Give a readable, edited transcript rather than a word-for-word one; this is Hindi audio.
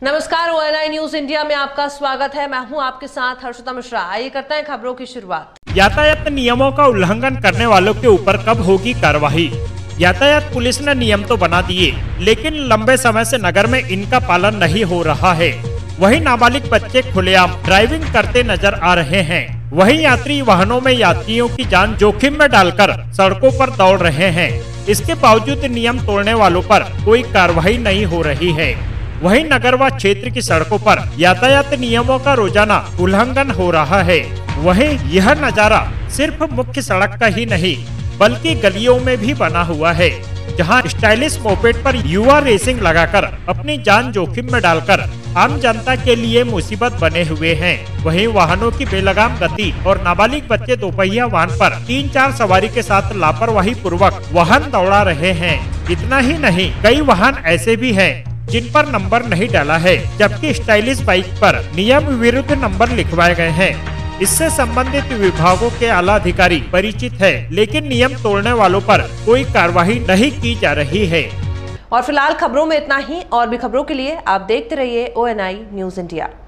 नमस्कार, ONI न्यूज इंडिया में आपका स्वागत है। मैं हूं आपके साथ हर्षिता मिश्रा। आइए करते हैं खबरों की शुरुआत। यातायात नियमों का उल्लंघन करने वालों के ऊपर कब होगी कार्रवाई? यातायात पुलिस ने नियम तो बना दिए, लेकिन लंबे समय से नगर में इनका पालन नहीं हो रहा है। वहीं नाबालिग बच्चे खुलेआम ड्राइविंग करते नजर आ रहे हैं। वहीं यात्री वाहनों में यात्रियों की जान जोखिम में डालकर सड़कों पर दौड़ रहे हैं। इसके बावजूद नियम तोड़ने वालों पर कोई कार्रवाई नहीं हो रही है। वहीं नगर व क्षेत्र की सड़कों पर यातायात नियमों का रोजाना उल्लंघन हो रहा है। वहीं यह नजारा सिर्फ मुख्य सड़क का ही नहीं बल्कि गलियों में भी बना हुआ है, जहां स्टाइलिश मोपेड पर युवा रेसिंग लगाकर अपनी जान जोखिम में डालकर आम जनता के लिए मुसीबत बने हुए हैं। वहीं वाहनों की बेलगाम गति और नाबालिग बच्चे दोपहिया वाहन पर 3-4 सवारी के साथ लापरवाही पूर्वक वाहन दौड़ा रहे हैं। इतना ही नहीं, कई वाहन ऐसे भी हैं जिन पर नंबर नहीं डाला है, जबकि स्टाइलिश बाइक पर नियम विरुद्ध नंबर लिखवाए गए हैं। इससे संबंधित विभागों के आला अधिकारी परिचित है, लेकिन नियम तोड़ने वालों पर कोई कार्रवाई नहीं की जा रही है। और फिलहाल खबरों में इतना ही। और भी खबरों के लिए आप देखते रहिए ONI न्यूज इंडिया।